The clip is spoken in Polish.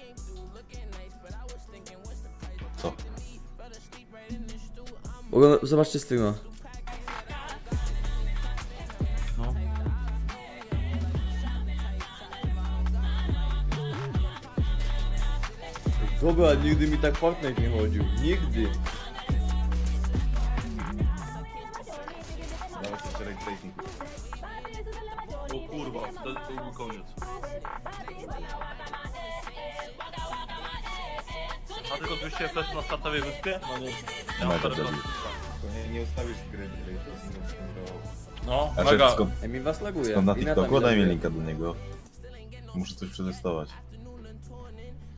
Co? Zobaczcie streama. No. Dobra, nigdy mi tak Fortnite nie chodził. Nigdy. Nawet jeszcze ray tracing. O kurwa, to był koniec. A tylko 200 FPS na startowej wyspie? No nie. Ja mam parę procent. Nie ustawisz gry ray tracingu. No, A mega. skąd Mi was laguje. na I TikToku? mi Daj mi laguje. linka do niego. Muszę coś przetestować.